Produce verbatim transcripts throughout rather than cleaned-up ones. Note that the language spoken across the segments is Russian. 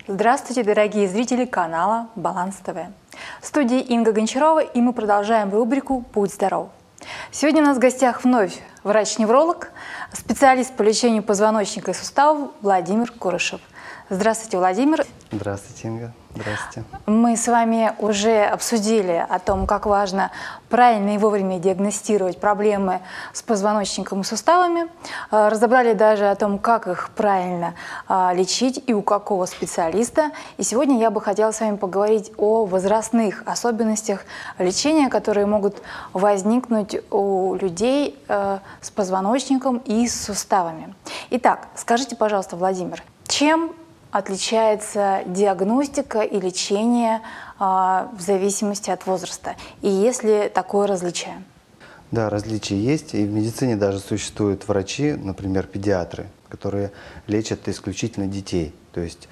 Здравствуйте, дорогие зрители канала Баланс ТВ. В студии Инга Гончарова, и мы продолжаем рубрику «Будь здоров». Сегодня у нас в гостях вновь врач-невролог, специалист по лечению позвоночника и суставов Владимир Курышев. Здравствуйте, Владимир. Здравствуйте, Инга. Здравствуйте. Мы с вами уже обсудили о том, как важно правильно и вовремя диагностировать проблемы с позвоночником и суставами. Разобрали даже о том, как их правильно лечить и у какого специалиста. И сегодня я бы хотела с вами поговорить о возрастных особенностях лечения, которые могут возникнуть у людей с позвоночником и с суставами. Итак, скажите, пожалуйста, Владимир, чем отличается диагностика и лечение а, в зависимости от возраста? И есть ли такое различие? Да, различия есть. И в медицине даже существуют врачи, например, педиатры, которые лечат исключительно детей. То есть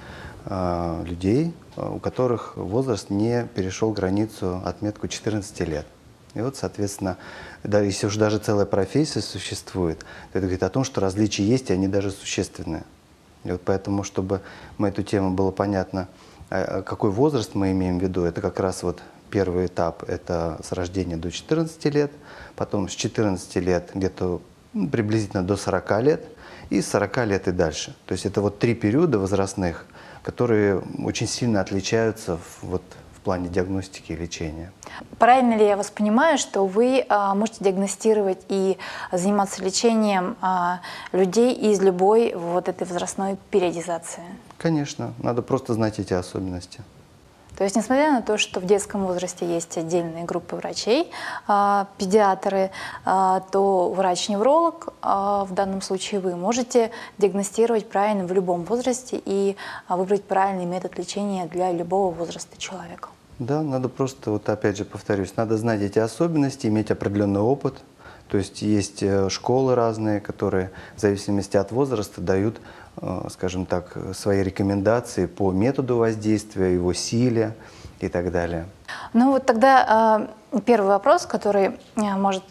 э, людей, у которых возраст не перешел границу, отметку четырнадцати лет. И вот, соответственно, да, если уж даже целая профессия существует, то это говорит о том, что различия есть, и они даже существенные. И вот поэтому, чтобы мы эту тему было понятно, какой возраст мы имеем в виду, это как раз вот первый этап, это с рождения до четырнадцати лет, потом с четырнадцати лет где-то ну, приблизительно до сорока лет, и с сорока лет и дальше. То есть это вот три периода возрастных, которые очень сильно отличаются в, вот, в плане диагностики и лечения. Правильно ли я вас понимаю, что вы а, можете диагностировать и заниматься лечением а, людей из любой вот этой возрастной периодизации? Конечно, надо просто знать эти особенности. То есть, несмотря на то, что в детском возрасте есть отдельные группы врачей, а, педиатры, а, то врач-невролог, а, в данном случае вы, можете диагностировать правильно в любом возрасте и а, выбрать правильный метод лечения для любого возраста человека. Да, надо просто, вот опять же повторюсь, надо знать эти особенности, иметь определенный опыт. То есть есть школы разные, которые в зависимости от возраста дают, скажем так, свои рекомендации по методу воздействия, его силе и так далее. Ну вот тогда первый вопрос, который может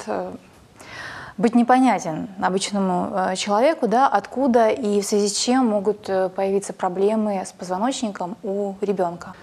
быть непонятен обычному человеку, да, откуда и в связи с чем могут появиться проблемы с позвоночником у ребенка?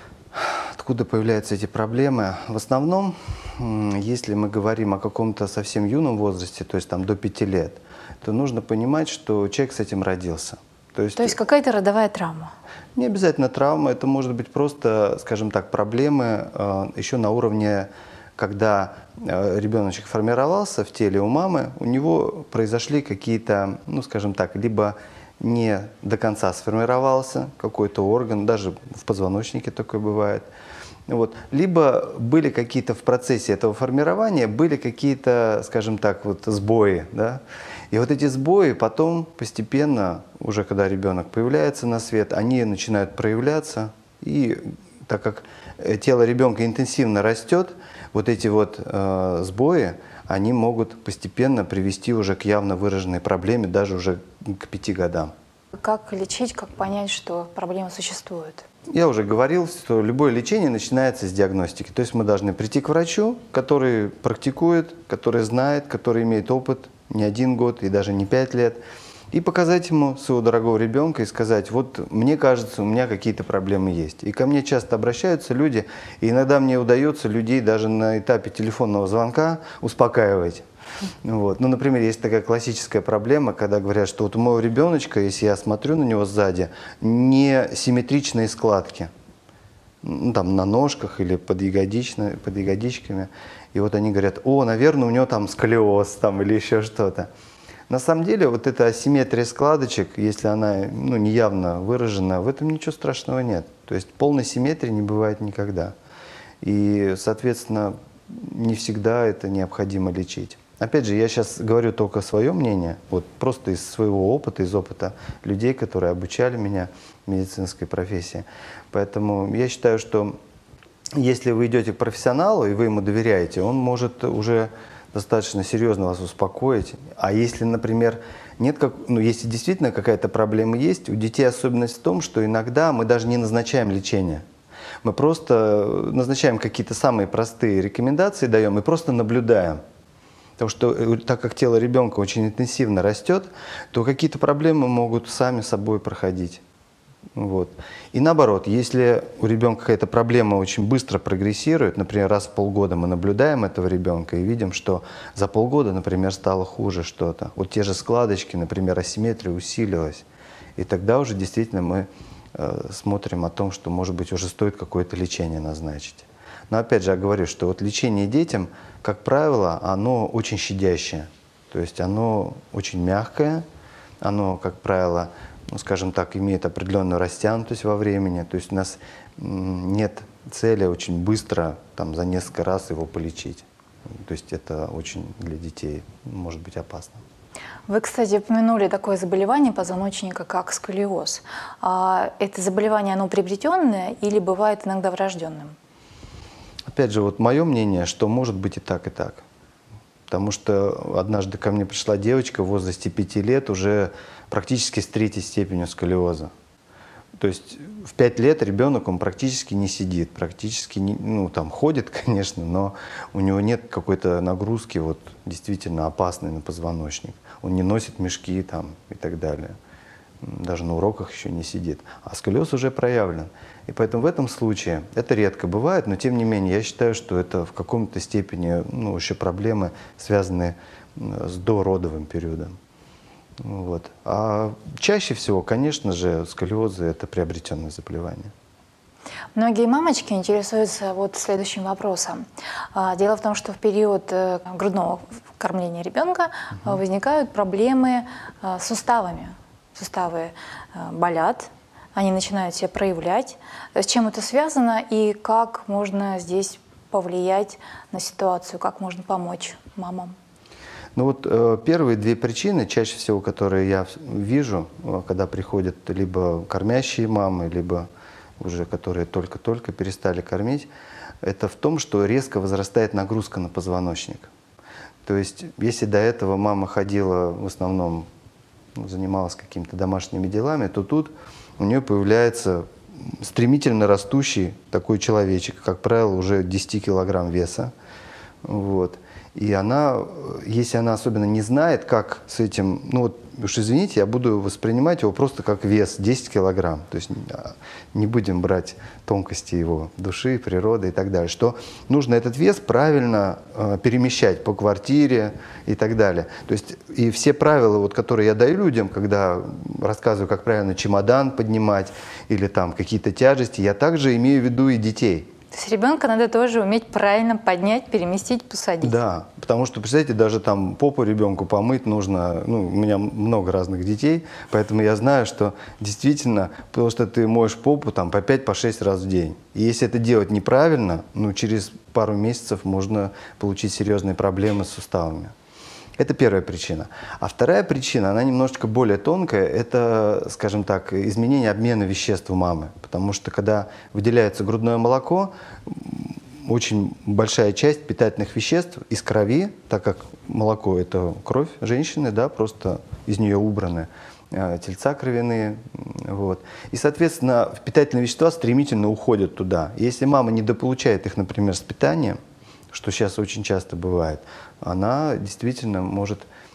Откуда появляются эти проблемы? В основном, если мы говорим о каком-то совсем юном возрасте, то есть там до пяти лет, то нужно понимать, что человек с этим родился. То есть, то есть какая-то родовая травма? Не обязательно травма, это может быть просто, скажем так, проблемы э, еще на уровне, когда э, ребеночек формировался в теле у мамы, у него произошли какие-то, ну скажем так, либо не до конца сформировался какой-то орган, даже в позвоночнике такое бывает. Вот. Либо были какие-то в процессе этого формирования, были какие-то, скажем так, вот сбои. Да? И вот эти сбои потом постепенно, уже когда ребенок появляется на свет, они начинают проявляться. И так как тело ребенка интенсивно растет, вот эти вот э, сбои, они могут постепенно привести уже к явно выраженной проблеме, даже уже к пяти годам. Как лечить, как понять, что проблема существует? Я уже говорил, что любое лечение начинается с диагностики. То есть мы должны прийти к врачу, который практикует, который знает, который имеет опыт не один год и даже не пять лет, и показать ему своего дорогого ребенка и сказать: вот мне кажется, у меня какие-то проблемы есть. И ко мне часто обращаются люди, и иногда мне удается людей даже на этапе телефонного звонка успокаивать. Вот. Ну, например, есть такая классическая проблема, когда говорят, что вот у моего ребеночка, если я смотрю на него сзади, не симметричные складки, ну, там на ножках или под, под ягодичками. И вот они говорят: о, наверное, у него там сколиоз там, или еще что-то. На самом деле, вот эта асимметрия складочек, если она ну, неявно выражена, в этом ничего страшного нет. То есть полной симметрии не бывает никогда. И, соответственно, не всегда это необходимо лечить. Опять же, я сейчас говорю только свое мнение, вот просто из своего опыта, из опыта людей, которые обучали меня медицинской профессии. Поэтому я считаю, что если вы идете к профессионалу и вы ему доверяете, он может уже достаточно серьезно вас успокоить. А если, например, нет, как, ну, если действительно какая-то проблема есть, у детей особенность в том, что иногда мы даже не назначаем лечение. Мы просто назначаем какие-то самые простые рекомендации, даем и просто наблюдаем. Потому что так как тело ребенка очень интенсивно растет, то какие-то проблемы могут сами собой проходить. Вот. И наоборот, если у ребенка какая-то проблема очень быстро прогрессирует, например, раз в полгода мы наблюдаем этого ребенка и видим, что за полгода, например, стало хуже что-то. Вот те же складочки, например, асимметрия усилилась. И тогда уже действительно мы э, смотрим о том, что, может быть, уже стоит какое-то лечение назначить. Но опять же, я говорю, что вот лечение детям, как правило, оно очень щадящее. То есть оно очень мягкое, оно, как правило, ну, скажем так, имеет определенную растянутость во времени. То есть у нас нет цели очень быстро, там, за несколько раз его полечить. То есть это очень для детей может быть опасно. Вы, кстати, упомянули такое заболевание позвоночника, как сколиоз. А это заболевание, оно приобретенное или бывает иногда врожденным? Опять же, вот мое мнение, что может быть и так, и так. Потому что однажды ко мне пришла девочка в возрасте пяти лет уже практически с третьей степенью сколиоза. То есть в пять лет ребенок, он практически не сидит, практически, не, ну там ходит, конечно, но у него нет какой-то нагрузки вот, действительно опасной на позвоночник. Он не носит мешки там, и так далее. Даже на уроках еще не сидит. А сколиоз уже проявлен. И поэтому в этом случае, это редко бывает, но тем не менее, я считаю, что это в каком-то степени ну, еще проблемы, связанные с дородовым периодом. Вот. А чаще всего, конечно же, сколиозы – это приобретенное заболевание. Многие мамочки интересуются вот следующим вопросом. Дело в том, что в период грудного кормления ребенка угу. возникают проблемы с суставами. Суставы болят, они начинают себя проявлять. С чем это связано и как можно здесь повлиять на ситуацию, как можно помочь мамам? Ну вот э, первые две причины, чаще всего, которые я вижу, э, когда приходят либо кормящие мамы, либо уже которые только-только перестали кормить, это в том, что резко возрастает нагрузка на позвоночник. То есть, если до этого мама ходила в основном, ну, занималась какими-то домашними делами, то тут у нее появляется стремительно растущий такой человечек, как правило, уже десять килограмм веса. Вот. И она, если она особенно не знает, как с этим, ну вот уж извините, я буду воспринимать его просто как вес десять килограмм. То есть не будем брать тонкости его души, природы и так далее. Что нужно этот вес правильно э, перемещать по квартире и так далее. То есть и все правила, вот, которые я даю людям, когда рассказываю, как правильно чемодан поднимать или там какие-то тяжести, я также имею в виду и детей. То есть ребенка надо тоже уметь правильно поднять, переместить, посадить. Да, потому что, представляете, даже там попу ребенку помыть нужно, ну, у меня много разных детей, поэтому я знаю, что действительно, потому что ты моешь попу там по пять, по шесть раз в день. И если это делать неправильно, ну, через пару месяцев можно получить серьезные проблемы с суставами. Это первая причина. А вторая причина, она немножечко более тонкая, это, скажем так, изменение обмена веществ у мамы. Потому что когда выделяется грудное молоко, очень большая часть питательных веществ из крови, так как молоко – это кровь женщины, да, просто из нее убраны тельца кровяные. Вот. И, соответственно, питательные вещества стремительно уходят туда. Если мама недополучает их, например, с питанием, что сейчас очень часто бывает, она действительно может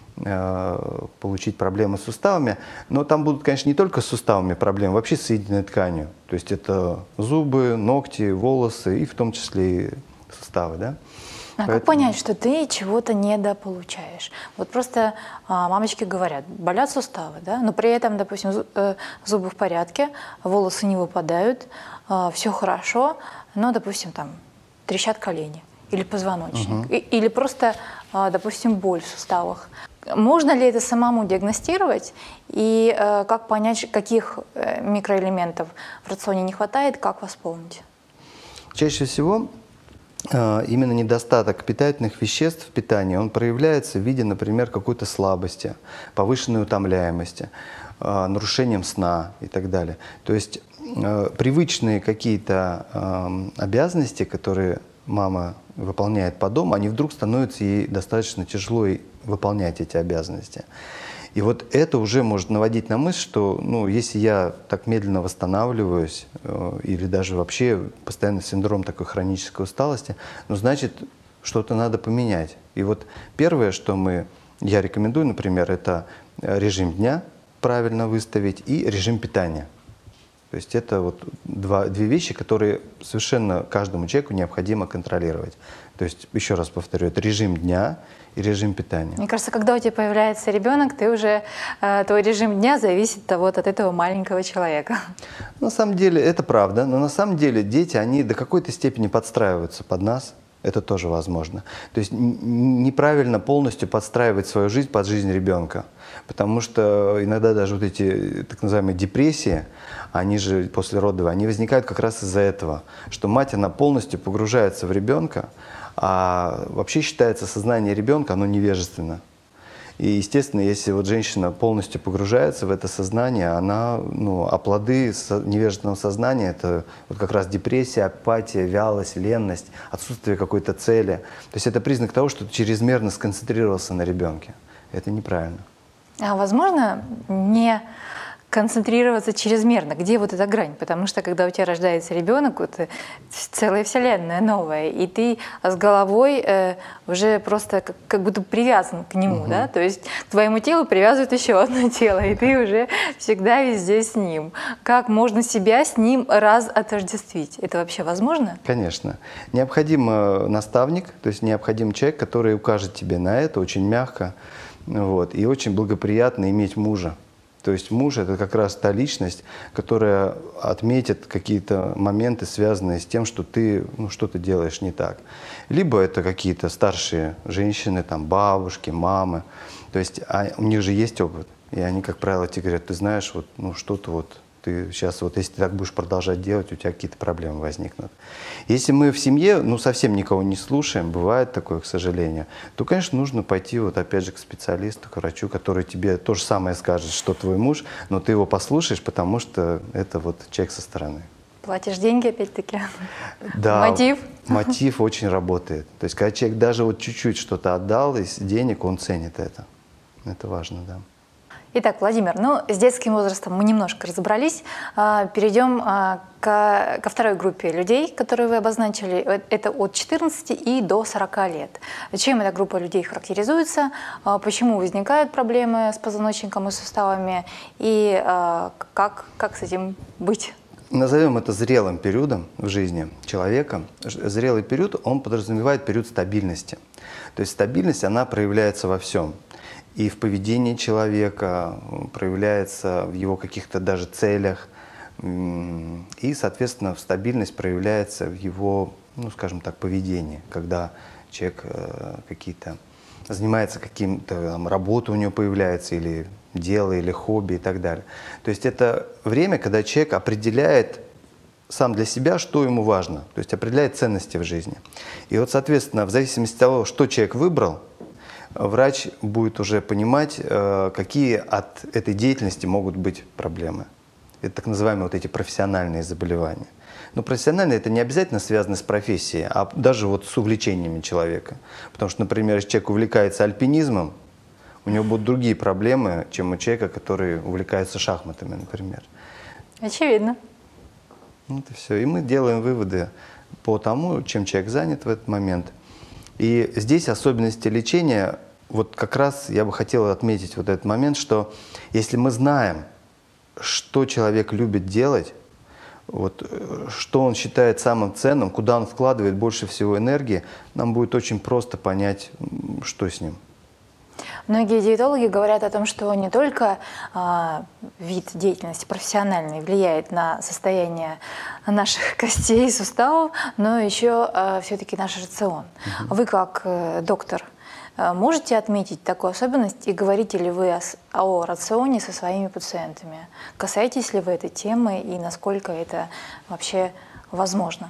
э, получить проблемы с суставами. Но там будут, конечно, не только с суставами проблемы, вообще с соединительной тканью. То есть это зубы, ногти, волосы и в том числе и суставы. Да? А Поэтому... как понять, что ты чего-то недополучаешь? Вот просто а, мамочки говорят, болят суставы, да? Но при этом, допустим, зубы в порядке, волосы не выпадают, а, все хорошо, но, допустим, там трещат колени. Или позвоночник, угу. или просто, допустим, боль в суставах. Можно ли это самому диагностировать и как понять, каких микроэлементов в рационе не хватает, как восполнить? Чаще всего именно недостаток питательных веществ в питании, он проявляется в виде, например, какой-то слабости, повышенной утомляемости, нарушением сна и так далее. То есть привычные какие-то обязанности, которые мама выполняет по дому, они вдруг становятся ей достаточно тяжело выполнять эти обязанности. И вот это уже может наводить на мысль, что ну, если я так медленно восстанавливаюсь, э, или даже вообще постоянно синдром такой хронической усталости, ну, значит, что-то надо поменять. И вот первое, что мы, я рекомендую, например, это режим дня правильно выставить и режим питания. То есть это вот два, две вещи, которые совершенно каждому человеку необходимо контролировать. То есть, еще раз повторю, это режим дня и режим питания. Мне кажется, когда у тебя появляется ребенок, ты уже, э, твой режим дня зависит вот от этого маленького человека. На самом деле это правда, но на самом деле дети, они до какой-то степени подстраиваются под нас. Это тоже возможно. То есть неправильно полностью подстраивать свою жизнь под жизнь ребенка. Потому что иногда даже вот эти так называемые депрессии, они же послеродовые, они возникают как раз из-за этого, что мать, она полностью погружается в ребенка, а вообще считается сознание ребенка, оно невежественно. И, естественно, если вот женщина полностью погружается в это сознание, она, ну, а плоды невежественного сознания – это вот как раз депрессия, апатия, вялость, ленность, отсутствие какой-то цели. То есть это признак того, что ты чрезмерно сконцентрировался на ребенке. Это неправильно. А возможно, не концентрироваться чрезмерно? Где вот эта грань? Потому что когда у тебя рождается ребенок, это целая вселенная новая, и ты с головой э, уже просто как, как будто привязан к нему, угу. да? То есть к твоему телу привязывают еще одно тело, и ты уже всегда везде с ним. Как можно себя с ним раз отождествить? Это вообще возможно? Конечно. Необходим наставник, то есть необходим человек, который укажет тебе на это очень мягко, вот, и очень благоприятно иметь мужа. То есть муж – это как раз та личность, которая отметит какие-то моменты, связанные с тем, что ты ну, что-то делаешь не так. Либо это какие-то старшие женщины, там, бабушки, мамы. То есть а, у них же есть опыт. И они, как правило, тебе говорят, ты знаешь, вот, ну, что-то вот, ты сейчас, вот, если ты так будешь продолжать делать, у тебя какие-то проблемы возникнут. Если мы в семье, ну, совсем никого не слушаем, бывает такое, к сожалению, то, конечно, нужно пойти, вот, опять же, к специалисту, к врачу, который тебе то же самое скажет, что твой муж, но ты его послушаешь, потому что это вот человек со стороны. Платишь деньги, опять-таки? Да. Мотив? Мотив очень работает. То есть, когда человек даже вот чуть-чуть что-то отдал из денег, он ценит это. Это важно, да. Итак, Владимир, ну, с детским возрастом мы немножко разобрались. Перейдем ко, ко второй группе людей, которые вы обозначили. Это от четырнадцати и до сорока лет. Чем эта группа людей характеризуется? Почему возникают проблемы с позвоночником и суставами? И как, как с этим быть? Назовем это зрелым периодом в жизни человека. Зрелый период, он подразумевает период стабильности. То есть стабильность, она проявляется во всем. И в поведении человека, проявляется в его каких-то даже целях. И, соответственно, стабильность проявляется в его, ну, скажем так, поведении, когда человек какие-то занимается каким-то, работа у него появляется, или дело, или хобби и так далее. То есть это время, когда человек определяет сам для себя, что ему важно, то есть определяет ценности в жизни. И вот, соответственно, в зависимости от того, что человек выбрал, врач будет уже понимать, какие от этой деятельности могут быть проблемы. Это так называемые вот эти профессиональные заболевания. Но профессиональные – это не обязательно связано с профессией, а даже вот с увлечениями человека. Потому что, например, если человек увлекается альпинизмом, у него будут другие проблемы, чем у человека, который увлекается шахматами, например. Очевидно. Вот и все. И мы делаем выводы по тому, чем человек занят в этот момент. И здесь особенности лечения, вот как раз я бы хотел отметить вот этот момент, что если мы знаем, что человек любит делать, вот, что он считает самым ценным, куда он вкладывает больше всего энергии, нам будет очень просто понять, что с ним. Многие диетологи говорят о том, что не только э, вид деятельности профессиональный влияет на состояние наших костей и суставов, но еще э, все-таки наш рацион. Угу. Вы как э, доктор э, можете отметить такую особенность и говорите ли вы о, о рационе со своими пациентами? Касаетесь ли вы этой темы и насколько это вообще возможно?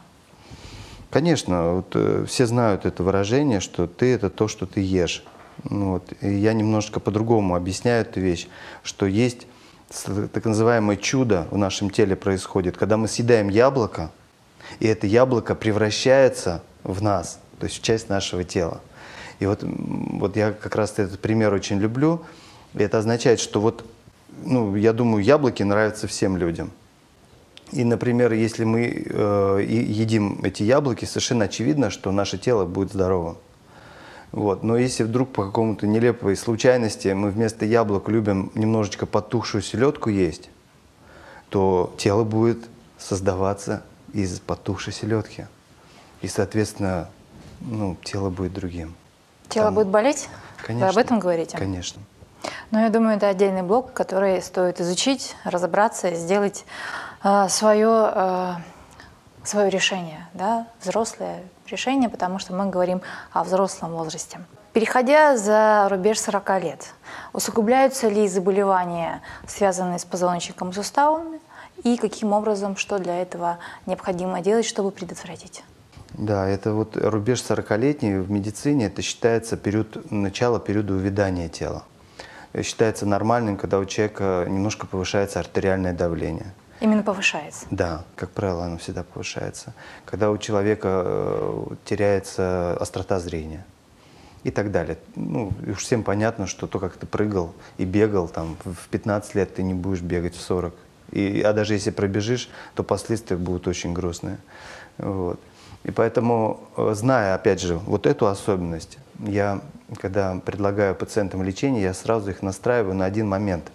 Конечно, вот, э, все знают это выражение, что ты – это то, что ты ешь. Ну, вот. И я немножко по-другому объясняю эту вещь, что есть так называемое чудо в нашем теле происходит, когда мы съедаем яблоко, и это яблоко превращается в нас, то есть в часть нашего тела. И вот, вот я как раз этот пример очень люблю, и это означает, что вот, ну, я думаю, яблоки нравятся всем людям. И, например, если мы э, едим эти яблоки, совершенно очевидно, что наше тело будет здоровым. Вот. Но если вдруг по какому-то нелепой случайности мы вместо яблок любим немножечко потухшую селедку есть, то тело будет создаваться из потухшей селедки. И, соответственно, ну, тело будет другим. Тело Там, будет болеть? конечно, Вы об этом говорите? Конечно. Но я думаю, это отдельный блок, который стоит изучить, разобраться, сделать э, свое, э, свое решение, да, взрослое решение, потому что мы говорим о взрослом возрасте. Переходя за рубеж сорока лет, усугубляются ли заболевания, связанные с позвоночником и суставами, и каким образом, что для этого необходимо делать, чтобы предотвратить? Да, это вот рубеж сорокалетний в медицине, это считается период, начало периода увядания тела. Считается нормальным, когда у человека немножко повышается артериальное давление. Именно повышается? Да, как правило, оно всегда повышается. Когда у человека теряется острота зрения и так далее. Ну, уж всем понятно, что то, как ты прыгал и бегал, там, в пятнадцать лет ты не будешь бегать в сорок. И, а даже если пробежишь, то последствия будут очень грустные. Вот. И поэтому, зная, опять же, вот эту особенность, я, когда предлагаю пациентам лечение, я сразу их настраиваю на один момент,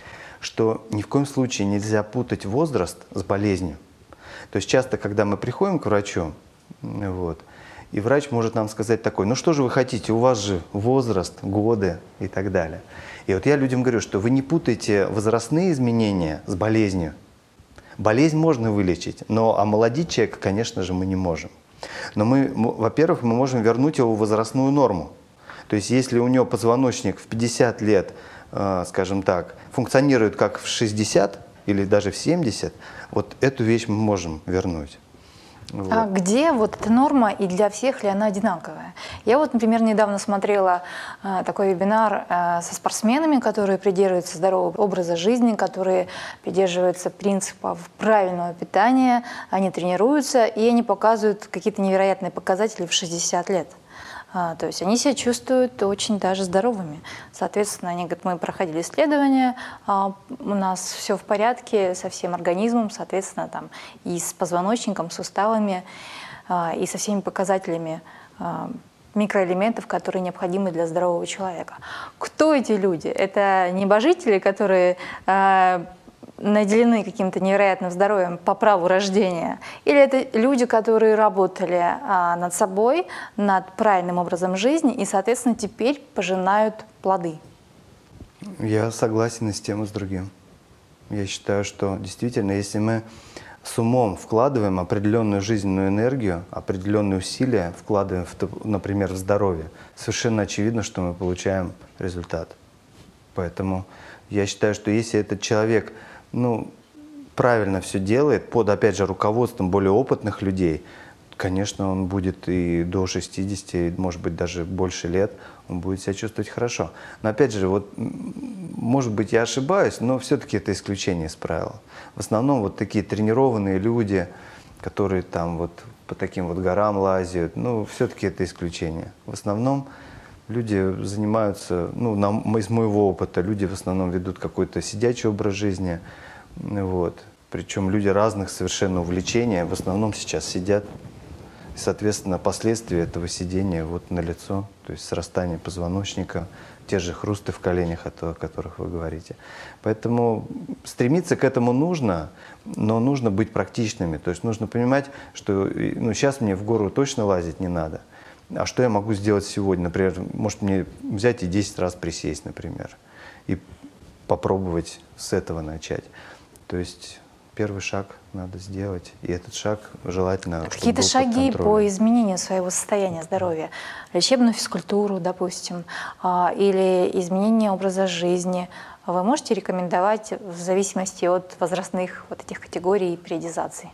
что ни в коем случае нельзя путать возраст с болезнью. То есть часто, когда мы приходим к врачу, вот, и врач может нам сказать такой: ну что же вы хотите, у вас же возраст, годы и так далее. И вот я людям говорю, что вы не путайте возрастные изменения с болезнью. Болезнь можно вылечить, но омолодить человека, конечно же, мы не можем. Но мы, во-первых, мы можем вернуть его в возрастную норму. То есть если у него позвоночник в пятьдесят лет, э, скажем так, функционирует как в шестьдесят или даже в семьдесят, вот эту вещь мы можем вернуть. Вот. А где вот эта норма и для всех ли она одинаковая? Я вот, например, недавно смотрела э, такой вебинар э, со спортсменами, которые придерживаются здорового образа жизни, которые придерживаются принципов правильного питания, они тренируются, и они показывают какие-то невероятные показатели в шестьдесят лет. А, то есть они себя чувствуют очень даже здоровыми. Соответственно, они говорят: мы проходили исследования, а, у нас все в порядке со всем организмом, соответственно, там, и с позвоночником, суставами, а, и со всеми показателями а, микроэлементов, которые необходимы для здорового человека. Кто эти люди? Это небожители, которые а, наделены каким-то невероятным здоровьем по праву рождения? Или это люди, которые работали а, над собой, над правильным образом жизни и, соответственно, теперь пожинают плоды? Я согласен и с тем, и с другим. Я считаю, что действительно, если мы с умом вкладываем определенную жизненную энергию, определенные усилия вкладываем, в, например, в здоровье, совершенно очевидно, что мы получаем результат. Поэтому я считаю, что если этот человек ну, правильно все делает, под, опять же, руководством более опытных людей, конечно, он будет и до шестидесяти, может быть, даже больше лет, он будет себя чувствовать хорошо. Но, опять же, вот, может быть, я ошибаюсь, но все-таки это исключение из правил. В основном вот такие тренированные люди, которые там вот по таким вот горам лазят, ну, все-таки это исключение. В основном люди занимаются, ну, на, из моего опыта, люди в основном ведут какой-то сидячий образ жизни, вот. Причем люди разных совершенно увлечений, в основном сейчас сидят. И, соответственно, последствия этого сидения вот налицо, то есть срастание позвоночника, те же хрусты в коленях, о которых вы говорите. Поэтому стремиться к этому нужно, но нужно быть практичными. То есть нужно понимать, что ну, сейчас мне в гору точно лазить не надо. А что я могу сделать сегодня? Например, может мне взять и десять раз присесть, например, и попробовать с этого начать. То есть первый шаг надо сделать, и этот шаг желательно, какие-то шаги по изменению своего состояния здоровья, лечебную физкультуру, допустим, или изменение образа жизни, вы можете рекомендовать в зависимости от возрастных вот этих категорий и периодизаций?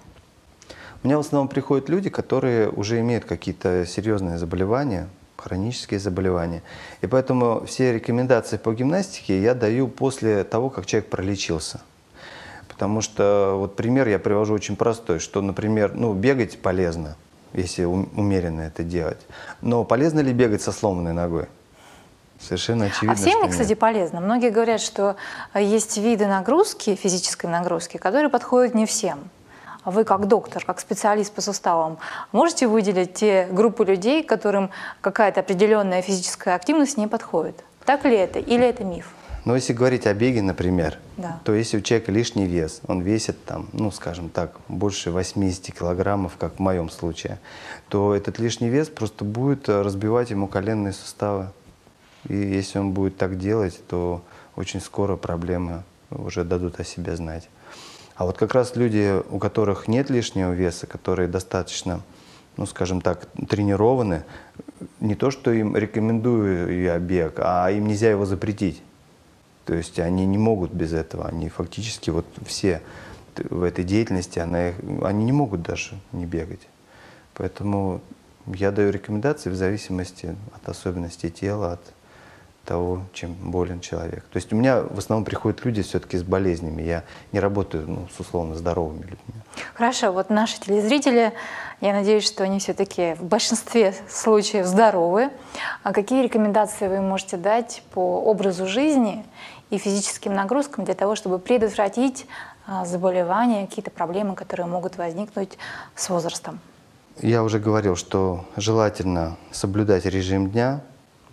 У меня в основном приходят люди, которые уже имеют какие-то серьезные заболевания, хронические заболевания. И поэтому все рекомендации по гимнастике я даю после того, как человек пролечился. Потому что вот пример я привожу очень простой, что, например, ну, бегать полезно, если умеренно это делать. Но полезно ли бегать со сломанной ногой? Совершенно очевидно. А всем что ли, кстати, нет. полезно? Многие говорят, что есть виды нагрузки, физической нагрузки, которые подходят не всем. А вы как доктор, как специалист по суставам, можете выделить те группы людей, которым какая-то определенная физическая активность не подходит? Так ли это или это миф? Но если говорить о беге, например, Да. то если у человека лишний вес, он весит там, ну, скажем так, больше восьмидесяти килограммов, как в моем случае, то этот лишний вес просто будет разбивать ему коленные суставы. И если он будет так делать, то очень скоро проблемы уже дадут о себе знать. А вот как раз люди, у которых нет лишнего веса, которые достаточно, ну, скажем так, тренированы, не то, что им рекомендую я бег, а им нельзя его запретить. То есть они не могут без этого, они фактически вот все в этой деятельности, она, они не могут даже не бегать. Поэтому я даю рекомендации в зависимости от особенностей тела, от того, чем болен человек. То есть у меня в основном приходят люди все-таки с болезнями. Я не работаю, ну, с условно здоровыми людьми. Хорошо, вот наши телезрители, я надеюсь, что они все-таки в большинстве случаев здоровы. А какие рекомендации вы можете дать по образу жизни и физическим нагрузкам для того, чтобы предотвратить а, заболевания, какие-то проблемы, которые могут возникнуть с возрастом? Я уже говорил, что желательно соблюдать режим дня,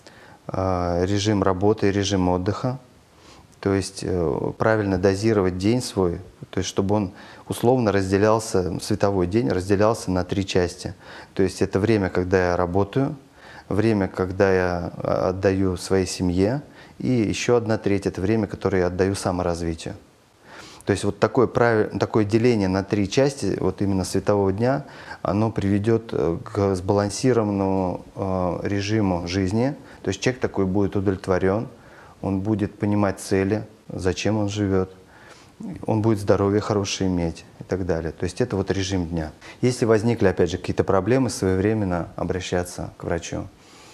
режим работы, режим отдыха, то есть правильно дозировать день свой, то есть чтобы он условно разделялся, световой день разделялся на три части. То есть это время, когда я работаю, время, когда я отдаю своей семье, и еще одна треть – это время, которое я отдаю саморазвитию. То есть вот такое, правиль... такое деление на три части, вот именно светового дня, оно приведет к сбалансированному э, режиму жизни. То есть человек такой будет удовлетворен, он будет понимать цели, зачем он живет, он будет здоровье хорошее иметь и так далее. То есть это вот режим дня. Если возникли, опять же, какие-то проблемы, своевременно обращаться к врачу.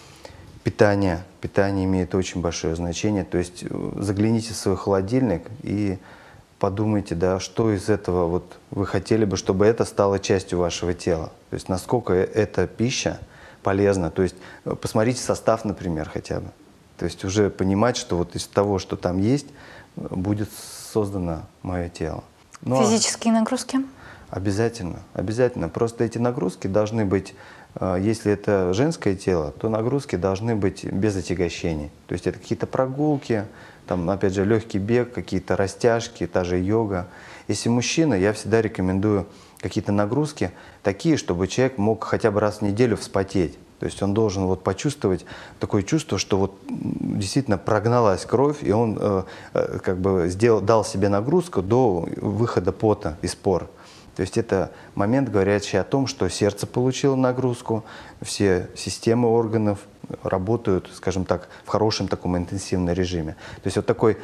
Питание. Питание имеет очень большое значение. То есть загляните в свой холодильник и подумайте, да, что из этого вот вы хотели бы, чтобы это стало частью вашего тела. То есть насколько эта пища полезна. То есть посмотрите состав, например, хотя бы. То есть уже понимать, что вот из того, что там есть, будет создано мое тело. Ну, Физические нагрузки? Обязательно, обязательно. Просто эти нагрузки должны быть, если это женское тело, то нагрузки должны быть без отягощений. То есть это какие-то прогулки, там, опять же, легкий бег, какие-то растяжки, та же йога. Если мужчина, я всегда рекомендую какие-то нагрузки такие, чтобы человек мог хотя бы раз в неделю вспотеть. То есть он должен вот почувствовать такое чувство, что вот действительно прогналась кровь, и он э, э, как бы сделал, дал себе нагрузку до выхода пота из пор. То есть это момент, говорящий о том, что сердце получило нагрузку, все системы органов работают, скажем так, в хорошем таком интенсивном режиме. То есть вот, такой,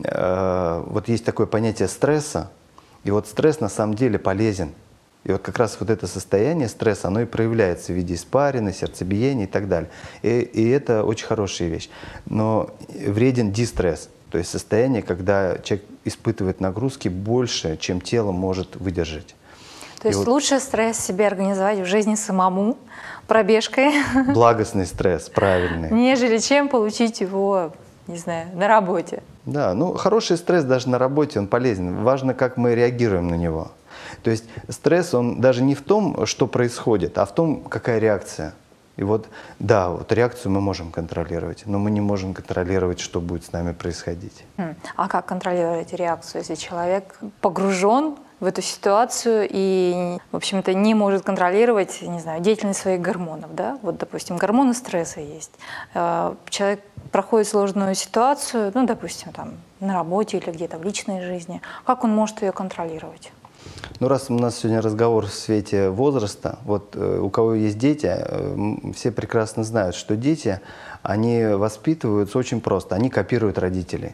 э, вот есть такое понятие стресса, и вот стресс на самом деле полезен. И вот как раз вот это состояние стресса, оно и проявляется в виде испарины, сердцебиения и так далее. И, и это очень хорошая вещь. Но вреден дистресс, то есть состояние, когда человек испытывает нагрузки больше, чем тело может выдержать. То есть вот лучше стресс себе организовать в жизни самому, пробежкой, благостный стресс, правильный. нежели чем получить его, не знаю, на работе. Да, ну хороший стресс даже на работе, он полезен. Важно, как мы реагируем на него. То есть стресс, он даже не в том, что происходит, а в том, какая реакция. И вот, да, вот реакцию мы можем контролировать, но мы не можем контролировать, что будет с нами происходить. А как контролировать реакцию, если человек погружен в эту ситуацию и, в общем-то, не может контролировать, не знаю, деятельность своих гормонов, да? Вот, допустим, гормоны стресса есть. Человек проходит сложную ситуацию, ну, допустим, там, на работе или где-то в личной жизни. Как он может ее контролировать? Ну, раз у нас сегодня разговор в свете возраста, вот э, у кого есть дети, э, все прекрасно знают, что дети, они воспитываются очень просто, они копируют родителей.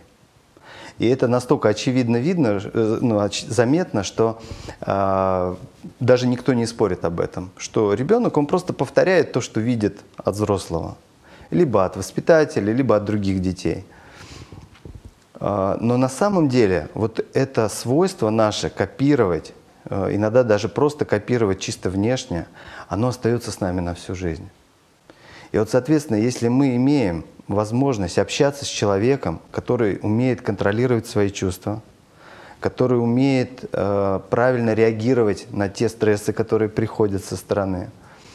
И это настолько очевидно видно, э, ну, оч заметно, что э, даже никто не спорит об этом, что ребенок, он просто повторяет то, что видит от взрослого, либо от воспитателя, либо от других детей. Но на самом деле вот это свойство наше копировать, иногда даже просто копировать чисто внешне, оно остается с нами на всю жизнь. И вот, соответственно, если мы имеем возможность общаться с человеком, который умеет контролировать свои чувства, который умеет э, правильно реагировать на те стрессы, которые приходят со стороны,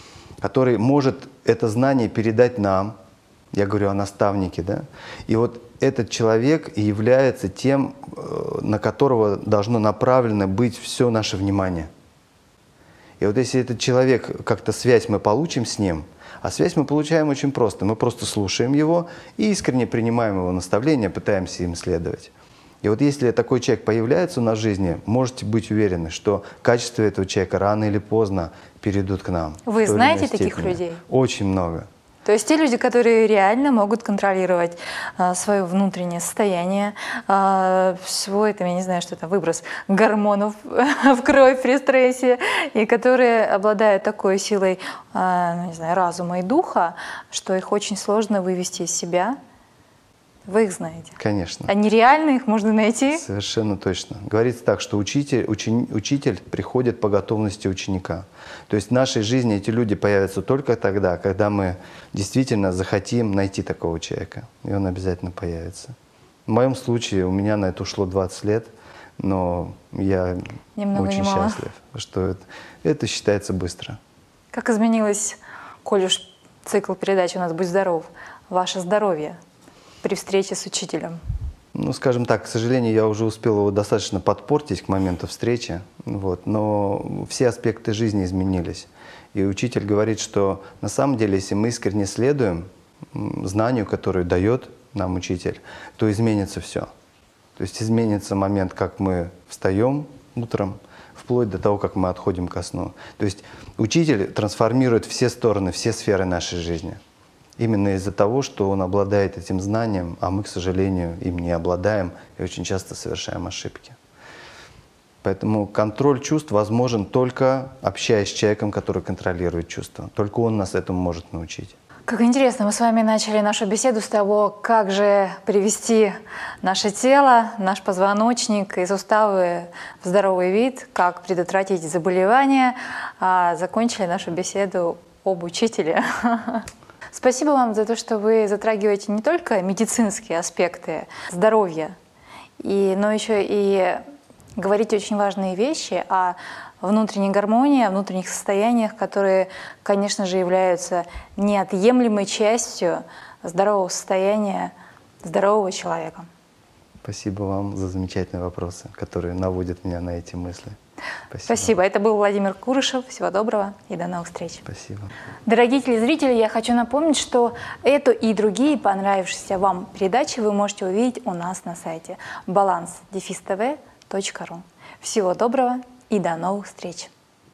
который может это знание передать нам, я говорю о наставнике, да, и вот этот человек и является тем, на которого должно направлено быть все наше внимание. И вот если этот человек, как-то связь мы получим с ним, а связь мы получаем очень просто. Мы просто слушаем его и искренне принимаем его наставления, пытаемся им следовать. И вот если такой человек появляется у нас в жизни, можете быть уверены, что качества этого человека рано или поздно перейдут к нам. Вы знаете таких людей? Очень много. То есть те люди, которые реально могут контролировать а, свое внутреннее состояние, а, свой, там, я не знаю, что это, выброс гормонов в кровь при стрессе, и которые обладают такой силой, а, ну, не знаю, разума и духа, что их очень сложно вывести из себя. Вы их знаете? Конечно. Они реальны, их можно найти? Совершенно точно. Говорится так, что учитель, учени, учитель приходит по готовности ученика. То есть в нашей жизни эти люди появятся только тогда, когда мы действительно захотим найти такого человека. И он обязательно появится. В моем случае у меня на это ушло двадцать лет, но я Ни много, очень ни мало. счастлив, что это, это считается быстро. Как изменилось, коль уж цикл передач у нас «Будь здоров», ваше здоровье при встрече с учителем? Ну, скажем так, к сожалению, я уже успел его достаточно подпортить к моменту встречи, вот, но все аспекты жизни изменились. И учитель говорит, что на самом деле, если мы искренне следуем знанию, которое дает нам учитель, то изменится все. То есть изменится момент, как мы встаем утром, вплоть до того, как мы отходим ко сну. То есть учитель трансформирует все стороны, все сферы нашей жизни. Именно из-за того, что он обладает этим знанием, а мы, к сожалению, им не обладаем и очень часто совершаем ошибки. Поэтому контроль чувств возможен только общаясь с человеком, который контролирует чувства. Только он нас этому может научить. Как интересно, мы с вами начали нашу беседу с того, как же привести наше тело, наш позвоночник и суставы в здоровый вид, как предотвратить заболевания, а закончили нашу беседу об учителе. Спасибо вам за то, что вы затрагиваете не только медицинские аспекты здоровья, и, но еще и говорите очень важные вещи о внутренней гармонии, о внутренних состояниях, которые, конечно же, являются неотъемлемой частью здорового состояния здорового человека. Спасибо вам за замечательные вопросы, которые наводят меня на эти мысли. Спасибо. Спасибо. Это был Владимир Курышев. Всего доброго и до новых встреч. Спасибо. Дорогие телезрители, я хочу напомнить, что эту и другие понравившиеся вам передачи вы можете увидеть у нас на сайте баланс дефис тэ вэ точка ру. Всего доброго и до новых встреч.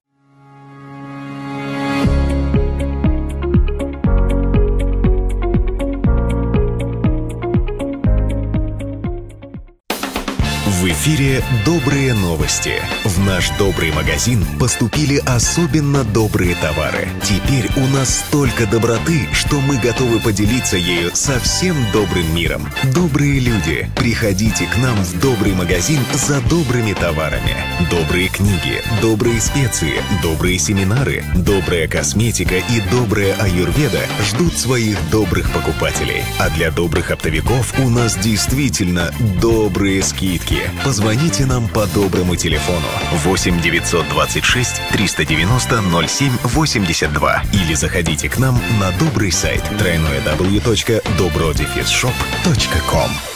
В эфире «Добрые новости». В наш добрый магазин поступили особенно добрые товары. Теперь у нас столько доброты, что мы готовы поделиться ею со всем добрым миром. Добрые люди, приходите к нам в добрый магазин за добрыми товарами. Добрые книги, добрые специи, добрые семинары, добрая косметика и добрая аюрведа ждут своих добрых покупателей. А для добрых оптовиков у нас действительно добрые скидки. Позвоните нам по доброму телефону восемь девятьсот двадцать шесть триста девяносто ноль семь восемьдесят два или заходите к нам на добрый сайт дабл ю дабл ю дабл ю точка добро дефис шоп точка ком.